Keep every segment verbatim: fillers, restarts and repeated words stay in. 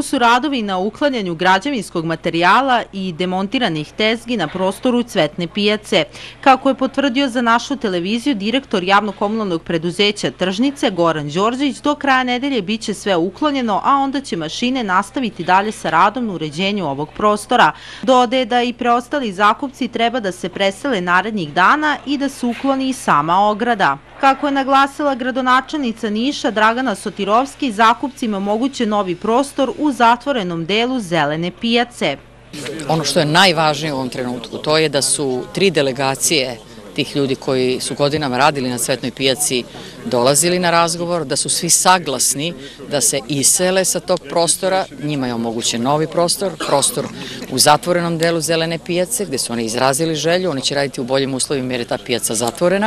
su radovi na uklanjanju građevinskog materijala i demontiranih tezgi na prostoru Cvetne pijace. Kako je potvrdio za našu televiziju direktor javno-komunalnog preduzeća Tržnice Goran Đorđević, do kraja nedelje biće sve uklonjeno, a onda će mašine nastaviti dalje sa radom na uređenju ovog prostora. Dodaje da i preostali zakupci treba da se presele narednih dana i da se ukloni i sama ograda. Kako je naglasila gradonačelnica Niša Dragana Sotirovski, zakupcima omogućen novi prostor u zatvorenom delu Zelene pijace. Ono što je najvažnije u ovom trenutku, to je da su tri delegacije tih ljudi koji su godinama radili na Cvetnoj pijaci dolazili na razgovor, da su svi saglasni da se isele sa tog prostora. Njima je omogućen novi prostor, prostor u zatvorenom delu Zelene pijace, gde su oni izrazili želju, oni će raditi u boljim uslovima jer je ta pijaca zatvorena.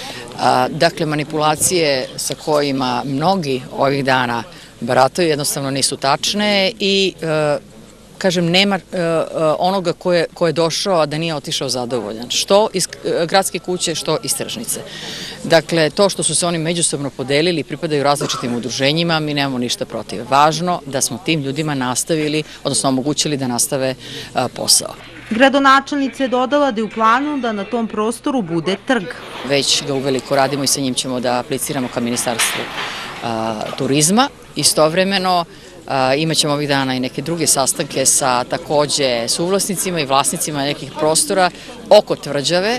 Dakle, manipulacije sa kojima mnogi ovih dana barataju jednostavno nisu tačne i kažem, nema onoga ko je došao, a da nije otišao zadovoljan. Što iz gradske kuće, što iz tržnice. Dakle, to što su se oni međusobno podelili i pripadaju različitim udruženjima, mi nemamo ništa protiv. Važno da smo tim ljudima nastavili, odnosno omogućili da nastave posao. Gradonačelnica je dodala da je u planu da na tom prostoru bude trg. Već ga uveliko radimo i sa njim ćemo da apliciramo ka Ministarstvu turizma. Istovremeno imat ćemo ovih dana i neke druge sastanke sa takođe suvlasnicima i vlasnicima nekih prostora oko tvrđave.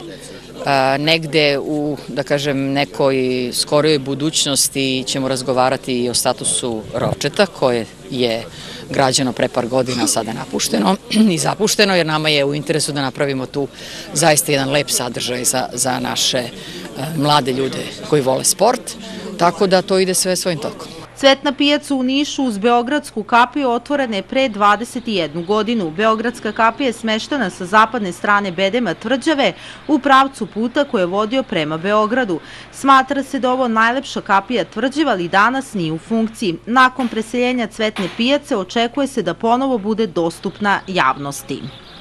Negde u, da kažem, nekoj skorijoj budućnosti ćemo razgovarati i o statusu Ročeta, koje je građeno pre par godina, sada napušteno i zapušteno, jer nama je u interesu da napravimo tu zaista jedan lep sadržaj za naše mlade ljude koji vole sport, tako da to ide sve svojim tokom. Cvetna pijaca u Nišu uz Beogradsku kapiju otvorena je pre dvadeset jednu godinu. Beogradska kapija je smeštena sa zapadne strane bedema tvrđave u pravcu puta koji je vodio prema Beogradu. Smatra se da ovo najlepša kapija tvrđava, ali danas nije u funkciji. Nakon preseljenja Cvetne pijace očekuje se da ponovo bude dostupna javnosti.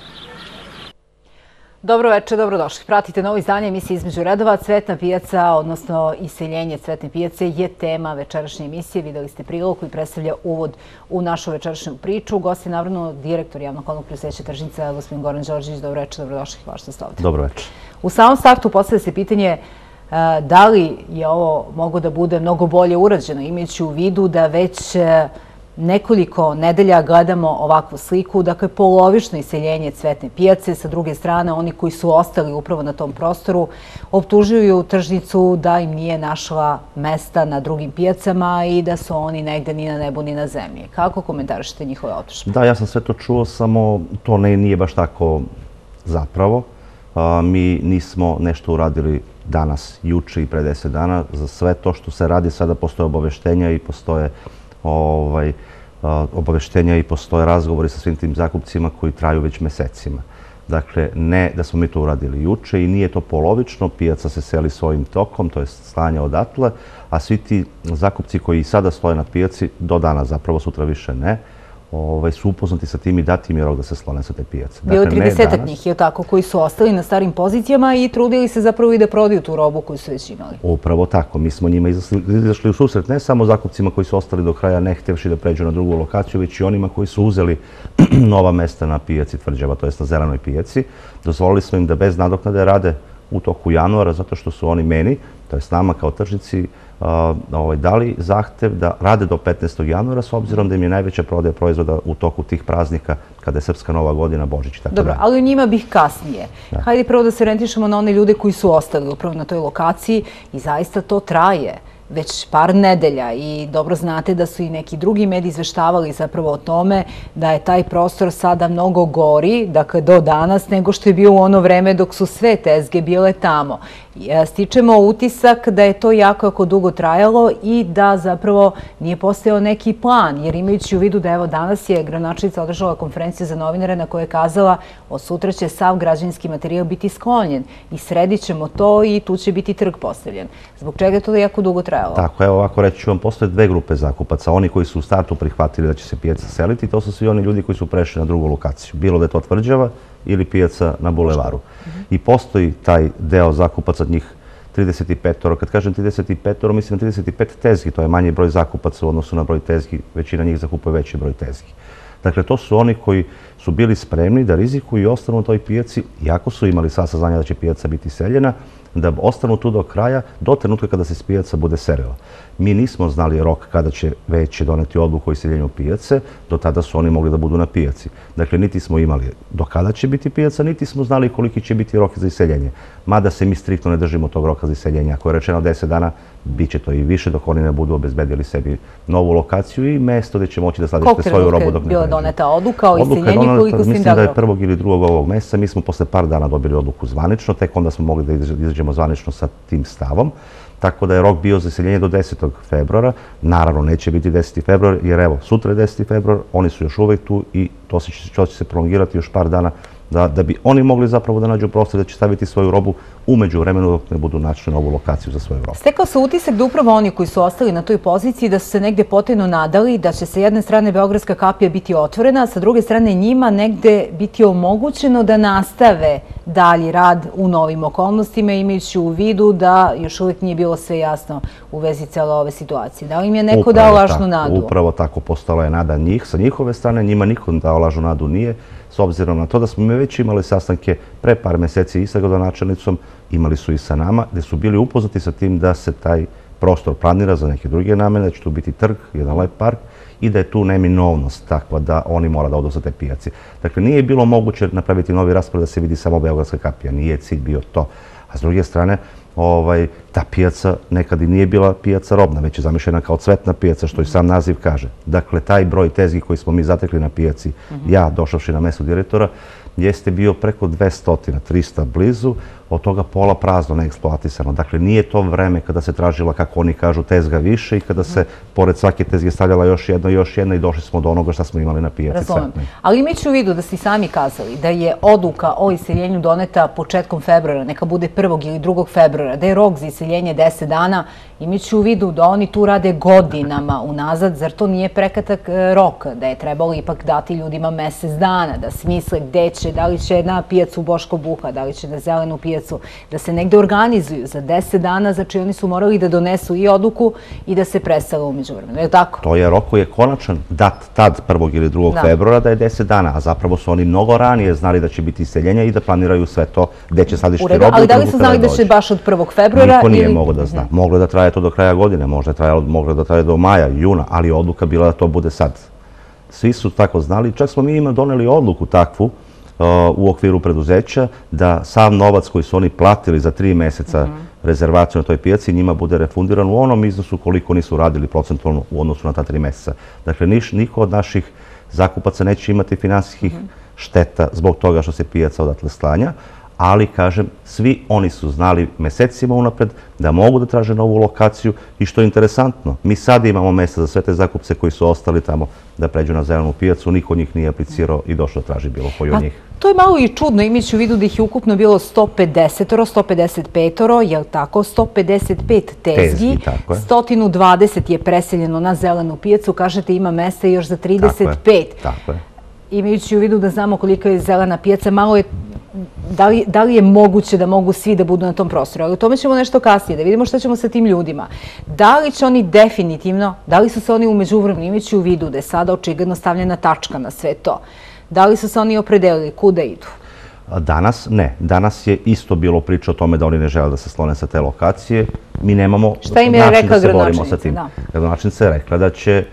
Dobro večer, dobrodošli. Pratite novo izdanje emisije Između redova. Cvetna pijaca, odnosno iseljenje Cvetne pijace, je tema večerašnje emisije. Videli ste prilog koji predstavlja uvod u našu večerašnju priču. Gost je naravno direktor javno-komunalnog preduzeća Tržnica, gospodin Goran Đorđević. Dobro večer, dobrodošli. Hvala što ste ovde. Dobro večer. U samom startu postavlja se pitanje da li je ovo moglo da bude mnogo bolje urađeno, imajući u vidu da već nekoliko nedelja gledamo ovakvu sliku, dakle polovično iseljenje Cvetne pijace. Sa druge strane, oni koji su ostali upravo na tom prostoru optužuju tržnicu da im nije našla mesta na drugim pijacama i da su oni negde ni na nebu ni na zemlji. Kako komentarišete njihove optužbe? Da, ja sam sve to čuo, samo to nije baš tako zapravo. Mi nismo nešto uradili danas, juče i pre deset dana. Za sve to što se radi sada postoje obaveštenja i postoje obaveštenja i postoje razgovori sa svim tim zakupcima koji traju već mesecima. Dakle, ne da smo mi to uradili juče i nije to polovično, pijaca se seli svojim tokom, to je stanje odatle, a svi ti zakupci koji sada stoje na pijaci, do dana zapravo, sutra više ne, su upoznati sa tim i dati im je rok da se slone sa te pijace. Bilo je tridesetak njih, je tako, koji su ostali na starim pozicijama i trudili se zapravo i da prodaju tu robu koju su već imali. Upravo tako. Mi smo njima izašli u susret ne samo zakupcima koji su ostali do kraja ne htevši da pređu na drugu lokaciju, već i onima koji su uzeli nova mesta na pijaci tvrđava, to jest na Zelenoj pijaci. Dozvolili smo im da bez nadoknade rade u toku januara, zato što su oni meni, to jest nama kao tržnici, dali zahtev da rade do petnaestog januara, s obzirom da im je najveća prodaja proizvoda u toku tih praznika, kada je Srpska Nova godina, Božić i tako dalje. Dobro, ali u njima bih kasnije. Hajde prvo da se orijentišemo na one ljude koji su ostali upravo na toj lokaciji i zaista to traje već par nedelja i dobro znate da su i neki drugi mediji izveštavali zapravo o tome da je taj prostor sada mnogo gori, dakle do danas, nego što je bio u ono vreme dok su sve tezge bile tamo. Stičemo utisak da je to jako, jako dugo trajalo i da zapravo nije postojao neki plan, jer imajući u vidu da evo danas je gradonačelnica održala konferenciju za novinare na kojoj je kazala od sutra će sav građevinski materijal biti sklonjen i sredit ćemo to i tu će biti trg postavljen. Zbog čega je to jako dugo trajalo? Tako, evo ovako reći ću vam, postoje dve grupe zakupaca. Oni koji su u startu prihvatili da će se pijaca seliti, to su svi oni ljudi koji su prešli na drugu lokaciju. Bilo da je to tvrđava ili pijaca na bulevaru. I postoji taj deo zakupaca, njih trideset pet, kad kažem trideset pet, mislim na trideset pet tezgi, to je manji broj zakupaca u odnosu na broj tezgi, većina njih zakupuje veći broj tezgi. Dakle, to su oni koji su bili spremni da rizikuju i ostanu u toj pijaci, iako su imali sva saznanja da će pijaca biti seljena, da ostanu tu do kraja, do trenutka kada se pijaca bude selila. Mi nismo znali rok kada će veće doneti odluku o iseljenju pijace, do tada su oni mogli da budu na pijaci. Dakle, niti smo imali do kada će biti pijaca, niti smo znali koliki će biti rok za iseljenje. Mada se mi striktno ne držimo tog roka za iseljenje. Ako je rečeno deset dana, bit će to i više dok oni ne budu obezbedili sebi novu lokaciju i mesto gde će moći da skladište svoju robu dok ne pređu. Koliko je bila doneta odluka o iseljenju, koliko ste im dali? Mislim da je prvog ili drugog ovog meseca. Mi smo posle par dana dobili odluku zvanično, tek onda smo mogli da izađemo zvanično sa tim stavom. Tako da je rok bio za iseljenje do desetog februara. Naravno, neće biti deseti februar, jer evo, sutra je deseti februar, oni su još uvek tu i to će se prolongirati još par dana da bi oni mogli zapravo da nađu prostor da će staviti svoju robu umeđu vremenu dok ne budu našli novu lokaciju za svoju robu. Stekao se utisak da upravo oni koji su ostali na toj poziciji da su se negde potajno nadali da će sa jedne strane Beogradska kapija biti otvorena, a sa druge strane njima negde biti omogućeno da nastave dalji rad u novim okolnostima, imajući u vidu da još uvijek nije bilo sve jasno u vezi cele ove situacije. Da li im je neko dao lažnu nadu? Upravo tako, postala je nada njih. Sa njihove strane njima niko dao lažnu nadu nije. S obzirom na to da smo mi već imali sastanke pre par meseci i sa gradonačelnicom, imali su i sa nama, gde su bili upoznati sa tim da se taj prostor planira za neke druge namene, da će tu biti trg, jedan lep park i da je tu neminovnost takva da oni mora da odu sa te pijaci. Dakle, nije bilo moguće napraviti novi raspored da se vidi samo Beogradska kapija, nije cilj bio to. A s druge strane, ta pijaca nekad i nije bila pijaca robna, već je zamišljena kao cvetna pijaca, što i sam naziv kaže. Dakle, taj broj tezgi koji smo mi zatekli na pijaci, ja došavši na mesto direktora, jeste bio preko dvesta, trista blizu, od toga pola prazno, neeksploatisano. Dakle, nije to vreme kada se tražila, kako oni kažu, tezga više i kada se pored svake tezge stavljala još jedna i još jedna i došli smo do onoga što smo imali na pijaci. Razumem. Ali imajući u vidu da ste sami kazali da je odluka o iseljenju doneta početkom februara, neka bude prvog ili drugog februara, da je rok za iseljenje deset dana, imajući u vidu da oni tu rade godinama unazad, zar to nije prekatak rok, da je trebalo ipak dati ljudima mesec dana, da smisle gde će, da li će na pijacu Boško Buha, da li će na zelenu pijacu, da se negde organizuju za deset dana, znači oni su morali da donesu i odluku i da se presele umeđu vremenu, je li tako? To je rok koji je konačan dat tad prvog ili drugog februara da je deset dana, a zapravo su oni mnogo ranije znali da će biti iseljenja i da planiraju sve to gde će skladište robu. Ali da li su znali da će baš od prvog februara? Niko nije mogao da zna. Moglo da traje to do kraja godine, možda je moglo da traje do maja, juna, ali odluka bila da to bude sad. Svi su tako znali, čak smo mi ima doneli odluku takvu u okviru preduzeća da sav novac koji su oni platili za tri meseca rezervaciju na toj pijaci njima bude refundiran u onom iznosu koliko nisu radili procentualno u odnosu na ta tri meseca. Dakle, niko od naših zakupaca neće imati finansijskih šteta zbog toga što se pijaca odatle slanja, ali, kažem, svi oni su znali mesecima unapred da mogu da traže novu lokaciju i što je interesantno, mi sad imamo mesta za sve te zakupce koji su ostali tamo da pređu na zelenu pijacu, niko od njih nije aplicirao i došlo da traži bilo koji od njih. To je malo i čudno, imajući u vidu da ih je ukupno bilo sto pedeset, sto pedeset pet, je li tako? sto pedeset pet tezgi, sto dvadeset je preseljeno na zelenu pijacu, kažete ima mesta još za trideset pet. Tako je. Imajući u vidu da znamo koliko je zelena pijaca, malo je da li je moguće da mogu svi da budu na tom prostoru. Ali o tome ćemo nešto kasnije, da vidimo šta ćemo sa tim ljudima. Da li će oni definitivno, da li su se oni umeđu vremenu, imajući u vidu da je sada očigledno stavljena tačka na sve to, da li su se oni opredelili kuda idu? Danas ne. Danas je isto bilo priča o tome da oni ne žele da se slone sa te lokacije. Mi nemamo način da se borimo sa tim. Gradonačelnica je rekla da će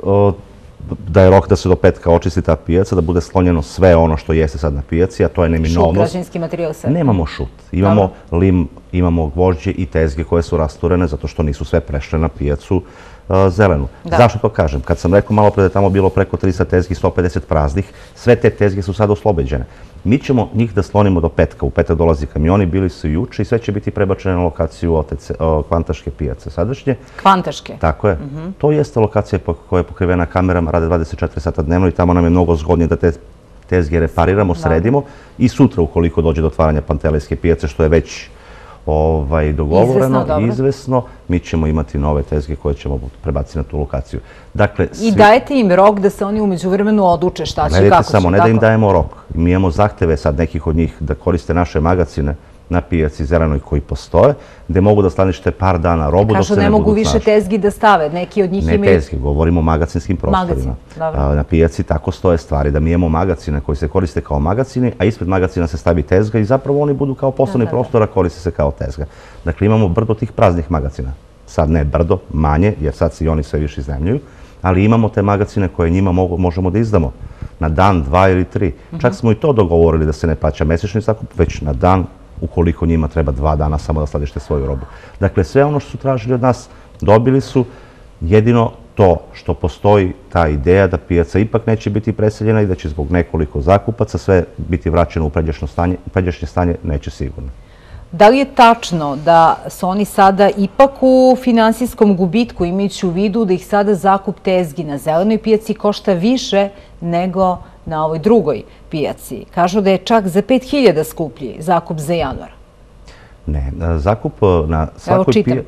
da je rok da se do petka očisti ta pijaca, da bude slonjeno sve ono što jeste sad na pijaci, a to je neminovnost. Šut, građevinski materijal sve. Nemamo šut. Imamo lim, imamo gvožđe i tezge koje su rasturene zato što nisu sve prešle na pijacu zelenu. Zašto to kažem? Kad sam rekao malo pre da je tamo bilo preko trista tezgi, sto pedeset praznih, sve te tezge su sad oslobeđene. Mi ćemo njih da slonimo do petka. U petak dolazi kamioni, bili su juče i sve će biti prebačene na lokaciju Kvantaške pijace sadašnje. Kvantaške? Tako je. To jeste lokacija koja je pokrivena kamerama, rade dvadeset četiri sata dnevno i tamo nam je mnogo zgodnije da te tezge repariramo, sredimo i sutra ukoliko dođe do otvaranja Pantelejske pijace, što je već dogovoreno i izvesno, mi ćemo imati nove tezge koje ćemo prebaciti na tu lokaciju. I dajete im rok da se oni umeđu vremenu odluče šta će, kako će? Gledajte samo, ne da im dajemo rok. Mi imamo zahteve sad nekih od njih da koriste naše magazine na pijaci zelenoj koji postoje, gde mogu da skladište par dana robu dok se ne budu snašli. Kažu ne mogu više tezgi da stave, neki od njih imaju... Ne tezgi, govorimo o magacinskim prostorima. Na pijaci tako stoje stvari, da mi imamo magacine koji se koriste kao magacini, a ispred magacina se stavi tezga i zapravo oni budu kao poslovni prostor, a koriste se kao tezga. Dakle, imamo brdo tih praznih magacina. Sad ne brdo, manje, jer sad se i oni sve više iznajmljuju, ali imamo te magacine koje njima možemo da izdamo na dan, dva ili tri. Čak smo i to dogovorili da se ne plaća mesečni zakup, već na dan, ukoliko njima treba dva dana samo da skladište svoju robu. Dakle, sve ono što su tražili od nas dobili su, jedino to što postoji ta ideja da pijaca ipak neće biti preseljena i da će zbog nekoliko zakupaca sve biti vraćeno u pređašnje stanje, neće sigurno. Da li je tačno da su oni sada ipak u finansijskom gubitku, imajući u vidu da ih sada zakup tezgi na zelenoj pijaci košta više nego na ovoj drugoj pijaci? Kažu da je čak za pet hiljada skuplji zakup za januar. Ne, zakup na svakoj pijaci...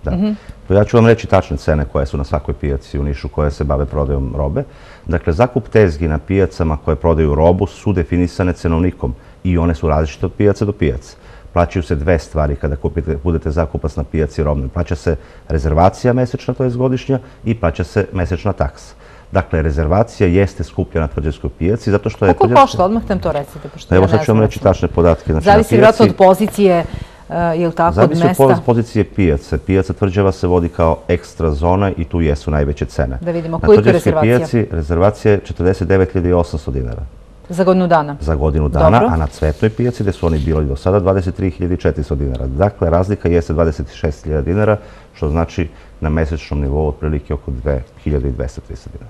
Ja ću vam reći tačne cene koje su na svakoj pijaci u Nišu koje se bave prodajom robe. Dakle, zakup tezgi na pijacama koje prodaju robu su definisane cenovnikom i one su različite od pijace do pijace. Plaćaju se dve stvari kada budete zakupac na pijaci robnoj. Plaća se rezervacija mesečna, to je godišnja, i plaća se mesečna taksa. Dakle, rezervacija jeste skuplja na tvrđavskoj pijaci, zato što je... Koliko košta? Odmah nam to recite, pošto ja ne znam. Evo sad ću vam reći tačne podatke. Zavisi vjerojatno od pozicije, je li tako, od mesta? Zavisi od pozicije pijace. Pijaca Tvrđava se vodi kao ekstra zona i tu jesu najveće cene. Da vidimo, koliko je rezervacija? Na tvrđavskoj pijaci rezervacija je četrdeset devet hiljada osamsto dinara. Za godinu dana? Za godinu dana, a na Cvetnoj pijaci, gde su oni bili do sada, dvadeset tri hiljade četiristo dinara. Dakle, razlika jeste dvadeset šest hiljada dinara, što znači na mesečnom nivou otprilike oko dve hiljade dvesta trista dinara.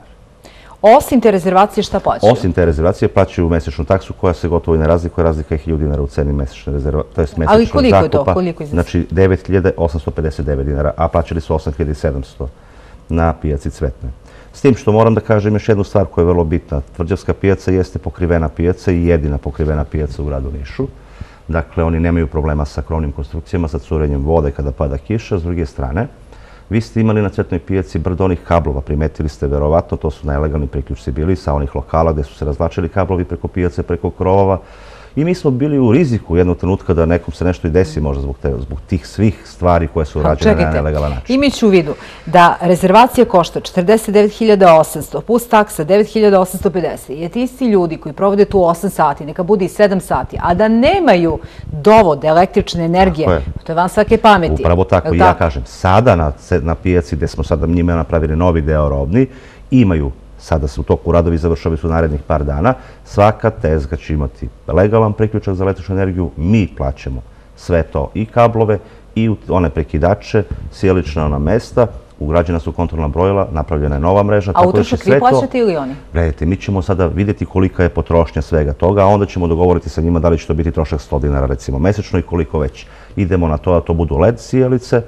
Osim te rezervacije, šta plaćaju? Osim te rezervacije plaćaju mesečnu taksu koja se gotovo i ne razlikuje. Razlika je hiljadu dinara u ceni mesečne rezervacije, to je mesečnog zakupa. Ali koliko je to? Koliko iznosi? Znači devet hiljada osamsto pedeset devet dinara, a plaćali su osam hiljada sedamsto na pijaci Cvetne. S tim što moram da kažem još jednu stvar koja je vrlo bitna. Tvrđavska pijaca jeste pokrivena pijaca i jedina pokrivena pijaca u gradu Nišu. Dakle, oni nemaju problema sa krovnim konstrukcijama, sa curenjem vode kada pada kiša. S druge strane, vi ste imali na Cvetnoj pijaci brdo onih kablova, primetili ste verovatno, to su nelegalni priključci bili sa onih lokala gde su se razvlačili kablovi preko pijace, preko krovova. I mi smo bili u riziku jednog trenutka da nekom se nešto i desi možda zbog tih svih stvari koje su rađene na nelegalan način. Imajući u vidu da rezervacija košta četrdeset devet hiljada osamsto plus taksa devet hiljada osamsto pedeset i ti isti ljudi koji provode tu osam sati, neka bude i sedam sati, a da nemaju dovod električne energije, to je van svake pameti. Upravo tako i ja kažem. Sada na pijaci gde smo sada njima napravili novi deo robni, imaju, sada se u toku radovi završavaju su narednih par dana, svaka tezga će imati legalan priključak za električnu energiju, mi plaćamo sve to, i kablove, i one prekidače, sjelična ona mesta, ugrađena su kontrolna brojila, napravljena je nova mreža. A utrošak vi plaćate ili oni? Gledajte, mi ćemo sada vidjeti kolika je potrošnja svega toga, a onda ćemo dogovoriti sa njima da li će to biti trošak sto dinara recimo mesečno i koliko već. Idemo na to da to budu L E D sjelice,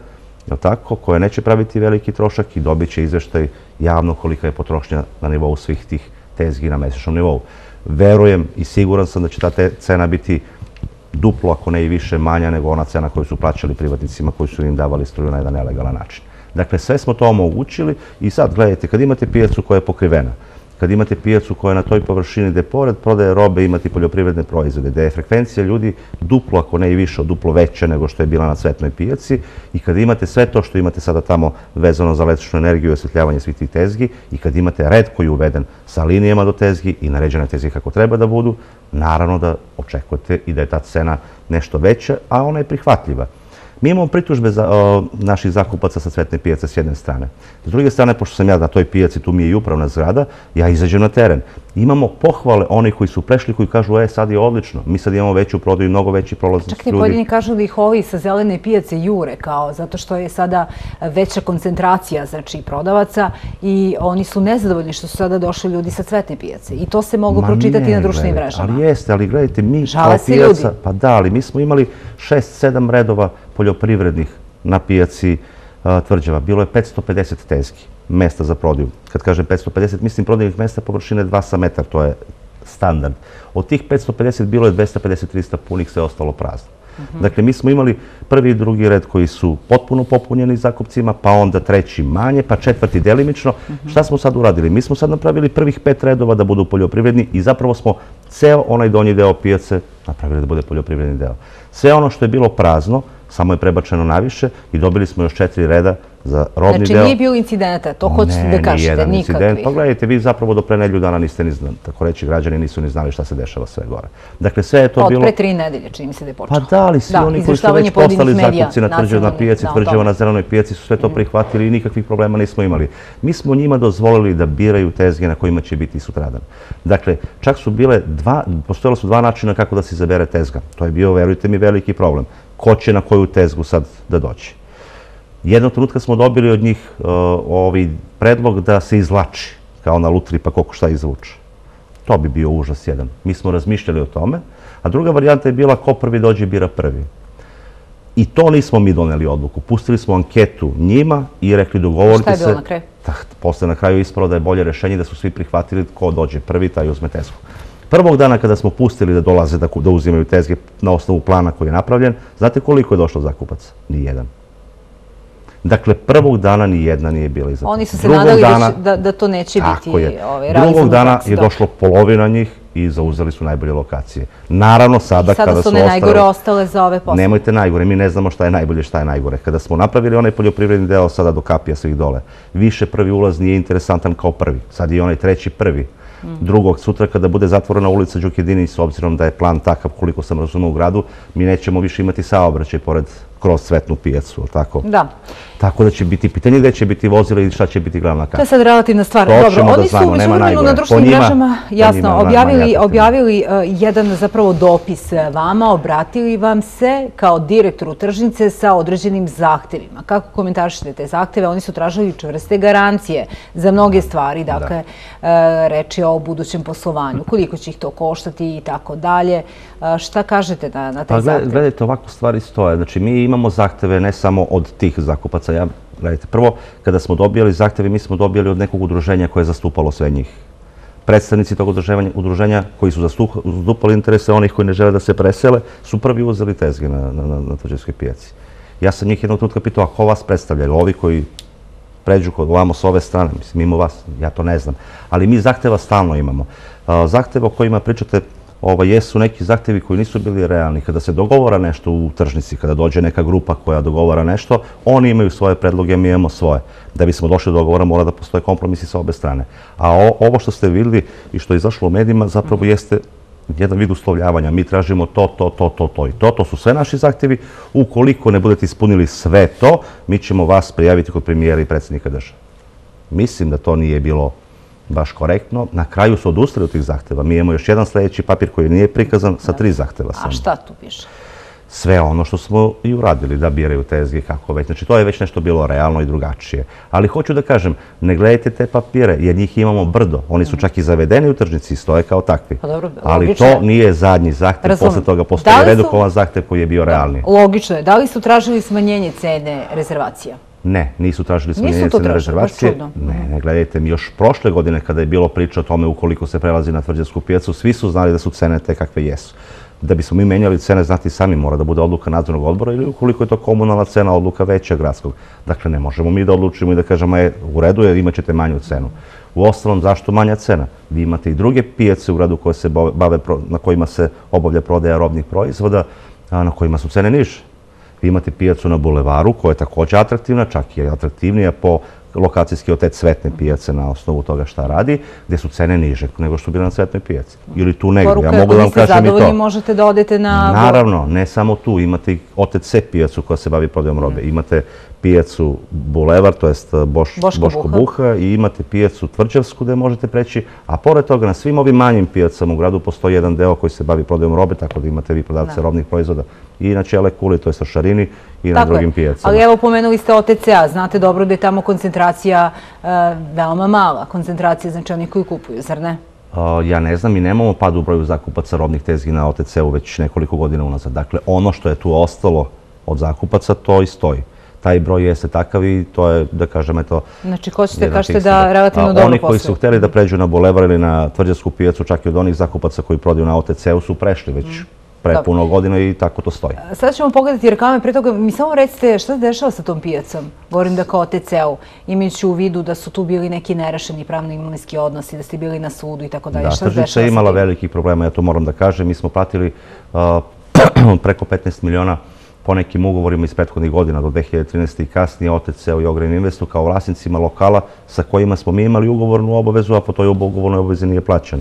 koje neće praviti veliki trošak i dobit će izveštaj javno kolika je potrošnja na nivou svih tih tezgi na mesečnom nivou. Verujem i siguran sam da će ta cena biti duplo, ako ne i više, manja nego ona cena koju su plaćali privatnicima koji su im davali struju na jedan nelegalan način. Dakle, sve smo to omogućili i sad, gledajte, kad imate pijacu koja je pokrivena, kad imate pijacu koja je na toj površini gde pored prodaje robe imati poljoprivredne proizvode, gde je frekvencija ljudi duplo, ako ne i više, duplo veća nego što je bila na Cvetnoj pijaci i kad imate sve to što imate sada tamo vezano za električnu energiju i osvetljavanje svih tih tezgi i kad imate red koji je uveden sa linijama do tezgi i naređene tezgi kako treba da budu, naravno da očekujete i da je ta cena nešto veća, a ona je prihvatljiva. Mi imamo pritužbe naših zakupaca sa Cvetne pijace s jedne strane. S druge strane, pošto sam ja na toj pijaci, tu mi je i upravna zgrada, ja izađem na teren. Imamo pohvale onih koji su prešli, koji kažu, e, sad je odlično, mi sad imamo veću prodaju, mnogo veći prolaznici ljudi. Čak i pojedini kažu da ih ovi sa zelene pijace jure, kao zato što je sada veća koncentracija, znači, prodavaca i oni su nezadovoljni što su sada došli ljudi sa Cvetne pijace. I to se mogu pročitati na društvenim mrežama. Ali jeste, ali gledajte, mi kao pijaca, pa da, ali mi smo imali šest sedam redova poljoprivrednih na pijaci Tvrđava. Bilo je petsto pedeset tezgi, mesta za prodaju. Kad kažem petsto pedeset, mislim prodajnih mesta površine dva sa metar, to je standard. Od tih petsto pedeset bilo je dvesta pedeset do trista punih, sve ostalo prazno. Dakle, mi smo imali prvi i drugi red koji su potpuno popunjeni zakupcima, pa onda treći manje, pa četvrti delimično. Šta smo sad uradili? Mi smo sad napravili prvih pet redova da budu poljoprivredni i zapravo smo ceo onaj donji deo pijace napravili da bude poljoprivredni deo. Sve ono što je bilo prazno, samo je prebačeno naviše i dobili smo još četiri reda za robni deo. Znači nije bilo incidenta, to hoćete da kažete, nijedan nikakvi. incident. Pa gledajte, vi zapravo do pre nedelju dana niste ni znali, tako reći, građani nisu ni znali šta se dešava sve gore. Dakle, sve je to bilo... Od pre tri nedelje, čini mi se da je počelo. Pa da, ali svi oni koji su već postali zakupci na tvrđavi na pijaci, tvrđava na zelenoj pijaci su sve to prihvatili i nikakvih problema nismo imali. Mi smo njima dozvolili da biraju tezge na kojima će biti sutradan. Dakle, čak su bile dva, postojala su dva načina kako da se izabere tezga. To je bio, verujte mi, veliki problem. Ko će na koju tezgu sad da dođe? Jednog trenutka smo dobili od njih ovaj predlog da se izvlači, kao na lutri, pa koliko šta izvuče. To bi bio užas jedan. Mi smo razmišljali o tome, a druga varijanta je bila ko prvi dođe bira prvi. I to nismo mi doneli odluku. Pustili smo anketu njima i rekli dogovorite se... Šta je bilo na kraju? Posle na kraju ispalo da je bolje rešenje da su svi prihvatili ko dođe prvi, taj uzme tezgu. Prvog dana kada smo pustili da dolaze da uzimaju tezge na osnovu plana koji je napravljen, znate koliko je došlo zakupaca? Nijedan. Dakle, prvog dana ni jedna nije bila izabrana. Oni su se nadali da to neće biti realizovano. Drugog dana je došlo polovina njih i zauzeli su najbolje lokacije. Naravno, sada kada su ostale... Sada su ne najgore ostale za ove posle. Nemojte najgore, mi ne znamo šta je najbolje, šta je najgore. Kada smo napravili onaj poljoprivredni deo sada do kapija svih dole, više prvi ulaz nije interesantan kao prvi. Sad je onaj treći prvi. Drugog sutra kada bude zatvorena ulica Đukjedini, s obzirom da je plan takav koliko sam razumeo u gradu, mi nećemo više imati saobraćaj pored kroz Cvetnu pijacu, tako? Da. Tako da će biti pitanje gde će biti vozila i šta će biti glavna kasa. To je sad relativna stvar. Dobro, oni su međuvremenu na društvenim mrežama, jasno, objavili jedan zapravo dopis vama, obratili vam se kao direktoru tržnice sa određenim zahtevima. Kako komentarišete te zahteve? Oni su tražili čvrste garancije za mnoge stvari, dakle, reč je o budućem poslovanju, koliko će ih to koštati i tako dalje. Šta kažete na te zahteve? Gledajte, ovako stvari stoje. Znači, mi imamo zahteve ne samo od tih zakupaca. Gledajte, prvo, kada smo dobijali zahteve, mi smo dobijali od nekog udruženja koje je zastupalo sve njih. Predstavnici tog udruženja koji su zastupali interese onih koji ne žele da se presele, su prvi uzeli tezge na tvrđavskoj pijaci. Ja sam njih jednog trenutka pitao, a ko vas predstavljaju? Ovi koji pređu kod ovamo s ove strane, mislim, mimo vas, ja to ne znam. Ali mi zahteva stalno imamo. Zahteva o kojima pričate jesu neki zahtevi koji nisu bili realni. Kada se dogovora nešto u tržnici, kada dođe neka grupa koja dogovara nešto, oni imaju svoje predloge, mi imamo svoje. Da bismo došli do dogovora, mora da postoje kompromisi sa obe strane. A ovo što ste vidjeli i što je izašlo u medijima zapravo jeste jedan vid uslovljavanja. Mi tražimo to, to, to, to, to i to. To su sve naši zahtevi. Ukoliko ne budete ispunili sve to, mi ćemo vas prijaviti kod premijera i predsjednika države. Mislim da to nije bilo baš korektno. Na kraju su odustali od tih zahteva. Mi imamo još jedan sljedeći papir koji nije prikazan sa tri zahteva. A šta tu piše? Sve ono što smo i uradili, da biraju tezge, kako već. Znači, to je već nešto bilo realno i drugačije. Ali hoću da kažem, ne gledajte te papire, jer njih imamo brdo. Oni su čak i zavedeni u tržnici i stoje kao takvi. Ali to nije zadnji zahtev. Posle toga postoji redukovan zahtev koji je bio realni. Logično je. Da li su tražili smanjenje cene rezervacija? Ne, nisu tražili smanjenje cene rezervacije. Ne, ne, gledajte, mi još prošle godine kada je bilo priča o tome ukoliko se prelazi na tvrđavsku pijacu, svi su znali da su cene te kakve jesu. Da bismo mi menjali cene, znati sami, mora da bude odluka nadzornog odbora ili ukoliko je to komunalna cena, odluka veća gradskog. Dakle, ne možemo mi da odlučimo i da kažemo je u redu jer imat ćete manju cenu. U ostalom, zašto manja cena? Vi imate i druge pijace u gradu koje se bave, na kojima se obavlja prodaja robnih proizvoda, na kojima su cene niže. Vi imate pijacu na Bulevaru koja je također atraktivna, čak i atraktivnija po lokacijski od te Cvetne pijace na osnovu toga šta radi, gdje su cene niže nego što bile na Cvetnoj pijaci. Ili tu negdje, ja mogu da vam kažem i to. Poruka, možete da odete na... Naravno, ne samo tu, imate i O T C pijacu koja se bavi prodajom robe. Imate pijacu Bulevar, to jest Boško Buha, i imate pijacu Tvrđavsku gdje možete preći, a pored toga na svim ovim manjim pijacama u gradu postoji jedan deo koji se bavi prodajom robe, tako da imate vi prodavce robnih proizvoda i na Čele Kuli, to je Šarini, i na drugim pijacama. Ali evo, pomenuli ste O T C A, znate dobro da je tamo koncentracija veoma mala, koncentracija znači onih koji kupuju, zar ne? Ja ne znam, mi nemamo pad u broju zakupaca robnih tezgi na O T C U već nekoliko godina unazad. Dakle, ono što je tu ostalo od zakupaca, to i stoji. Taj broj jeste takav i to je, da kažem, eto... Znači, hoćete, kažete da relativno dobro posluju. Oni koji su htjeli da pređu na Bulevar ili na Tvrđavsku pijacu, čak i od onih zakupaca koji prodaju na O T C U, su prešli već prepuno godina i tako to stoji. Sada ćemo pogledati reklame, pre toga mi samo recite šta se dešava sa tom pijacom, govorim da kao O T C-u, imajući u vidu da su tu bili neki nerešeni pravno-imovinski odnosi, da ste bili na sudu i tako dalje. Da, tržnica je imala velikih problema, ja to moram da kažem, mi smo platili preko petnaest miliona po nekim ugovorima iz prethodnih godina do dve hiljade trinaeste. i kasnije O T C-u i Ogren Investu kao vlasnicima lokala sa kojima smo mi imali ugovornu obavezu, a po toj ugovornoj obavezi nije plaćeno.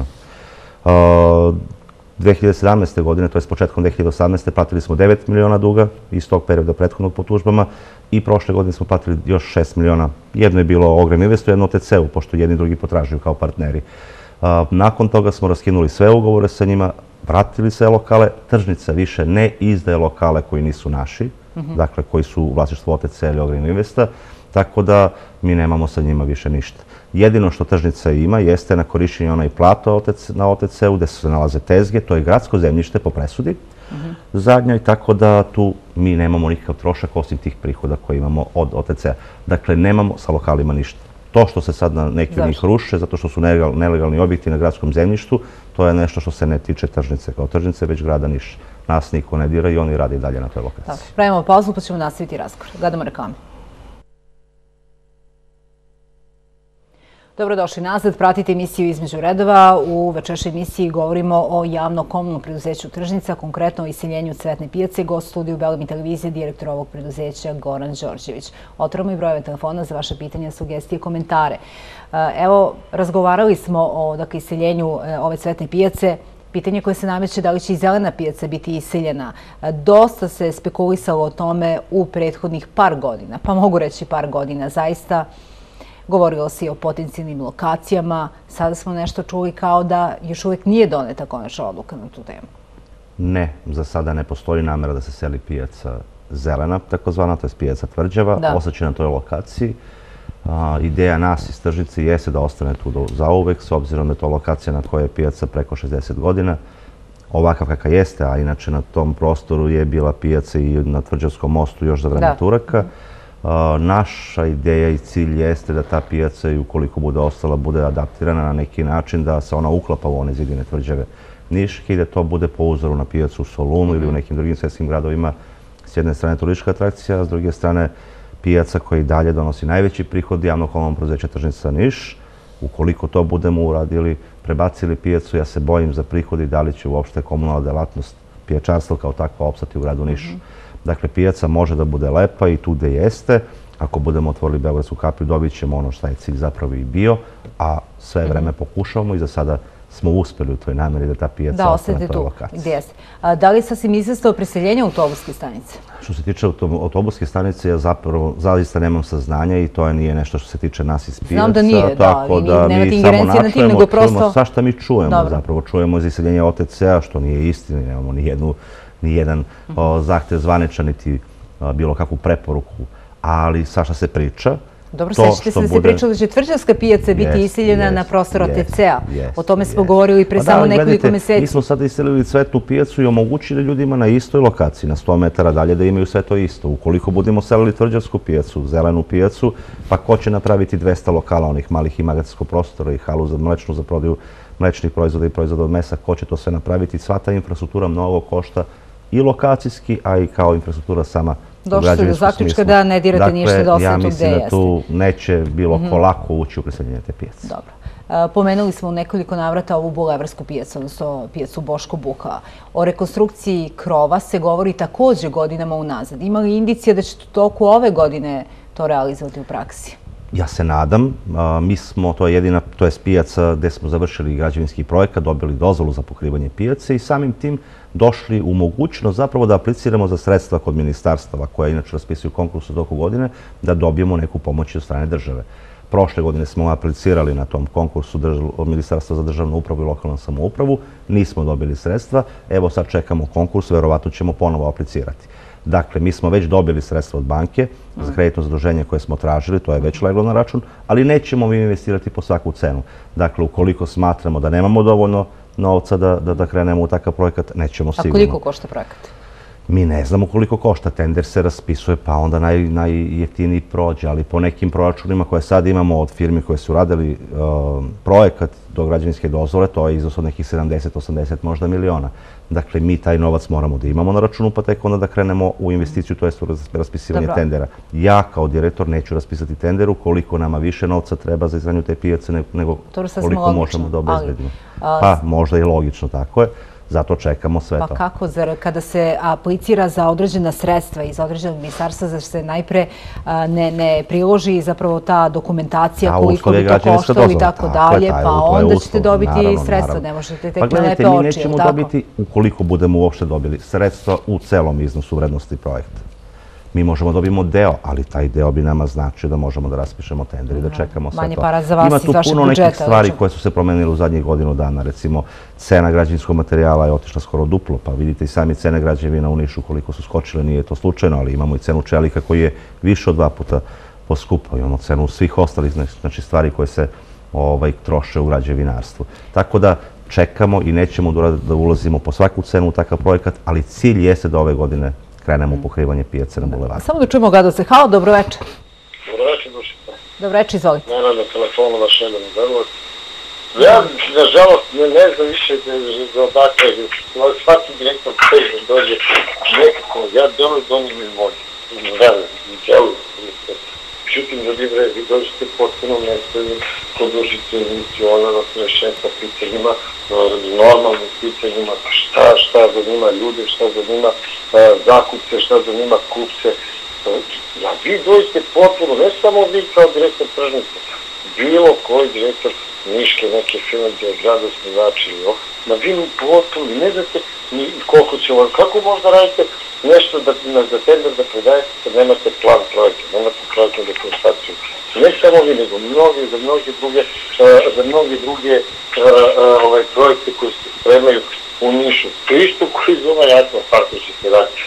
dve hiljade sedamnaeste. godine, to je s početkom dve hiljade osamnaeste. platili smo devet miliona duga iz tog perioda prethodnog po tužbama i prošle godine smo platili još šest miliona. Jedno je bilo Ogren Investu, jedno O T C-u, pošto jedni drugi potražuju kao partneri. Nakon toga smo raskinuli sve ugovore sa njima, vratili sve lokale, tržnica više ne izdaje lokale koji nisu naši, dakle koji su u vlasništvu O T C ili Ogren Investa, tako da mi nemamo sa njima više ništa. Jedino što tržnica ima jeste na korišćenje onaj plato na O T C-u gde se nalaze tezge, to je gradsko zemljište po presudi zadnja i tako da tu mi nemamo nikakav trošak osim tih prihoda koje imamo od O T C-a. Dakle, nemamo sa lokalima ništa. To što se sad na neki od njih ruše, zato što su nelegalni objekti na gradskom zemljištu, to je nešto što se ne tiče tržnice kao tržnice, već grada Niša. Nas niko ne dira i oni radi dalje na toj lokaciji. Pravimo pauzu pa ćemo nastaviti razgovor. Gledamo reklame. Dobrodošli nazad, pratite emisiju Između redova. U večerašnjoj emisiji govorimo o javno-komunalnom preduzeću Tržnica, konkretno o iseljenju Cvetne pijace. Gost studiju Belem i televizije, direktor ovog preduzeća Goran Đorđević. Otvorimo i brojeve telefona za vaše pitanja, sugestije, komentare. Evo, razgovarali smo o iseljenju ove Cvetne pijace. Pitanje koje se nameće da li će i Zelena pijaca biti iseljena. Dosta se spekulisalo o tome u prethodnih par godina, pa mogu reći par godina, zaista. Govorilo se i o potencijalnim lokacijama. Sada smo nešto čuli kao da još uvijek nije doneta konačna odluka na tu temu. Ne, za sada ne postoji namera da se seli pijaca Zelena, takozvana, to je pijaca Tvrđava, ostaće na toj lokaciji. Ideja nas iz Tržnice jeste da ostane tu zauvek, s obzirom da je to lokacija na kojoj je pijaca preko šezdeset godina. Ovakav kakav jeste, a inače na tom prostoru je bila pijaca i na Tvrđavskom mostu još za vreme Turaka. Naša ideja i cilj jeste da ta pijaca, i ukoliko bude ostala, bude adaptirana na neki način, da se ona uklapa u one zidine Tvrđave Niške i da to bude po uzoru na pijacu u Solunu ili u nekim drugim svetskim gradovima. S jedne strane turistička atrakcija, a s druge strane pijaca koja i dalje donosi najveći prihod javno-komunalnom preduzeća Tržnica Niš. Ukoliko to budemo uradili, prebacili pijacu, ja se bojim za prihod i da li će uopšte komunalna delatnost pijačarstva kao takva opstati u gradu Nišu. Dakle, pijaca može da bude lepa i tu gde jeste. Ako budemo otvorili Beogradsku kapiju, dobit ćemo ono što je cilj zapravo i bio, a sve vreme pokušavamo i za sada smo uspeli u toj nameri da ta pijaca ostane na toj lokaciji. Da li sasvim izvestao preseljenje autobuske stanice? Što se tiče autobuske stanice, ja zapravo zaista nemam saznanja i to nije nešto što se tiče nas iz pijaca. Znam da nije, da, vi nemate ingerencije na tim, nego prosto... Sa šta mi čujemo, zapravo čujemo iz iseljenja O T C-a, što nije istina, nemamo ni jedan zahtev zvaničan, niti bilo kakvu preporuku, ali sa šta se priča. Dobro, sećate se da se pričalo da će Tvrđavska pijaca biti iseljena na prostor O T C-a. O tome smo govorili pre samo nekoliko meseci. Mi smo sada iselili Cvetnu pijacu i omogućili ljudima na istoj lokaciji, na sto metara dalje, da imaju sve to isto. Ukoliko budemo selili Tvrđavsku pijacu, Zelenu pijacu, pa ko će napraviti dvesta lokala, onih malih i magazinskog prostora i halu za mlečnu, za prodaju mlečnih proizvoda i proizvoda od mesa, ko će to sve napraviti? Sva ta infrastruktura mnogo košta i lokacijski, a i kao infrastruktura sama. Došli ste do zaključka da ne dirate ništa da ostane tu gde jeste. Dakle, ja mislim da tu neće bilo ko lako ući u preseljenje te pijace. Dobro. Pomenuli smo u nekoliko navrata ovu bulevarsku pijacu, odnosno pijacu Boško Buha. O rekonstrukciji krova se govori također godinama unazad. Ima li indicija da ćete u toku ove godine to realizovati u praksi? Ja se nadam. Mi smo, to je jedina, to je pijaca gde smo završili građevinski projekat, dobili dozvolu za pokrivanje pijace i samim tim došli u mogućnost zapravo da apliciramo za sredstva kod ministarstava, koja inače raspisuju konkurs u toku godine, da dobijemo neku pomoć od strane države. Prošle godine smo aplicirali na tom konkursu od Ministarstva za državnu upravu i lokalnu samoupravu, nismo dobili sredstva, evo sad čekamo konkurs, verovatno ćemo ponovo aplicirati. Dakle, mi smo već dobili sredstva od banke za kreditno zaduženje koje smo tražili, to je već leglo na račun, ali nećemo mi investirati po svaku cenu. Dakle, ukoliko smatramo da nemamo dovoljno novca da krenemo u takav projekat, nećemo sigurno. A koliko košta projekat? Mi ne znamo koliko košta, tender se raspisuje, pa onda najjeftiniji prođe, ali po nekim proračunima koje sad imamo od firmi koje su radili projekat do građevinske dozvole, to je iznos od nekih sedamdeset osamdeset možda miliona. Dakle, mi taj novac moramo da imamo na računu, pa tek onda da krenemo u investiciju, to je u raspisivanje tendera. Ja kao direktor neću raspisati tenderu koliko nama više novca treba za izgradnju te pijace nego koliko možemo da obezbedimo. Pa, možda i logično, tako je. Zato čekamo sve to. Pa kako, kada se aplicira za određena sredstva iz određenog ministarstva, zar se najpre ne priloži zapravo ta dokumentacija koliko bi to koštalo i tako dalje, pa onda ćete dobiti sredstva, ne možete tek na lepe oči, mi nećemo dobiti, ukoliko budemo uopšte dobili sredstva u celom iznosu vrednosti projekta. Mi možemo dobijemo deo, ali taj deo bi nama značio da možemo da raspišemo tender i da čekamo sve to. Manje para za vas iz vašeg budžeta. Ima tu puno nekih stvari koje su se promenile u zadnjih godinu dana. Recimo, cena građevinskog materijala je otišla skoro duplo, pa vidite i sami cene građevina u Nišu koliko su skočile, nije to slučajno, ali imamo i cenu čelika koji je više od dva puta poskupao. Imamo cenu svih ostalih stvari koje se troše u građevinarstvu. Tako da čekamo i nećemo da ulazimo po svaku cenu u takav projekat, ali cilj jeste da ove godine krenemo u pokrivanje pijace na bulevaru. Samo da čujemo Gadose. Halo, dobroveče. Dobroveče, Dušica. Dobroveče, izvolite. Ne rada telefonu vaš jedan odgovor. Ja, nažalost, ne znam više za odakle, svaki direktor koji dođe nekako, ja delo donim i volje. Vreme, delo. Čutim da vi dođete potpuno nestavni kod Dušice inicionalno s rešenstva pitanjima, normalnim pitanjima, šta, šta zanima ljude, šta zanima zakupce, šta zanima kupce. Ja, vi dođete potpuno, ne samo vi kao direktor tržnice, bilo koji direktor Niške, neke firme gdje je grad osnivač ili ovo, na vi potpuno, ne znate ni koliko će ovo, kako možda radite nešto za tender da predajete kad nemate plan projekta, nemate projektnu dokumentaciju. Ne samo vi, nego mnogi, za mnogi druge, za mnogi druge projekte koji se spremaju u Nišu. To je isto koji zove jasno parko će se raditi.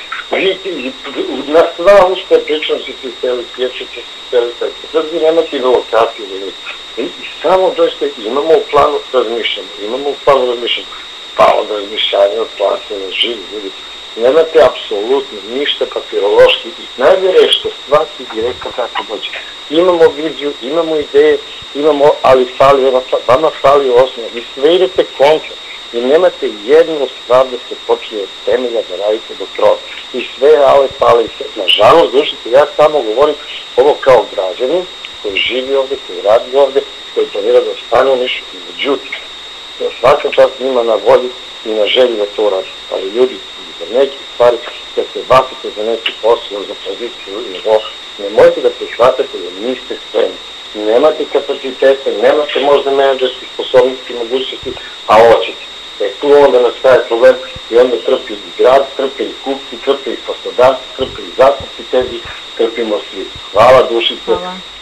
Na sva usta pričam će se isteli, pječe će se isteli, sad vi nemate i lokaciju. I samo dođete, imamo u planu razmišljamo, imamo u planu razmišljamo, pa od razmišljanja, od plana, živi ljudi. Nemate apsolutno ništa papirološki i najgore je što svaki direktor kako dođe. Imamo viziju, imamo ideje, imamo, ali fali, vama fali osnova. Vi sve idete kontra i nemate jednu stvar da se počne od temelja da radite do kroja. I sve ale fali se. Nažalost, dušite, ja samo govorim ovo kao građanin koji živi ovde, koji radi ovde, koji planira da ostane u Nišu i međutim. Svaka čast njima na volji i na želji da to radi. Ali ljudi, za neke stvari, da se bacite za neki posao, za poziciju i ovo, nemojte da prihvatate da niste spremni. Nemate kapacitete, nemate možda menadžerskih sposobnosti, mogućnosti, a hoćete. E tu onda nastaje problem i onda trpi i grad, trpi i kupci, trpi i poslodavci, trpi i zakupitelji, trpimo svi. Hvala Dušice.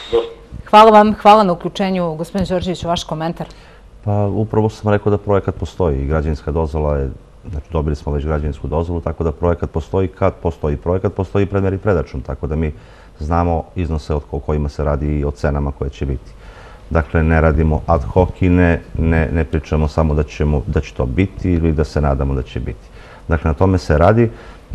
Hvala vam, hvala na uključenju. Gospodin Đorđević, vaš komentar? Pa upravo sam rekao da projekat postoji i građevinska dozvola je, znači dobili smo već građevinsku dozvolu, tako da projekat postoji. Kad postoji projekat, postoji predmer i predračun, tako da mi znamo iznose o kojima se radi i o cenama koje će biti. Dakle, ne radimo ad hoc i ne pričamo samo da će to biti ili da se nadamo da će biti. Dakle, na tome se radi.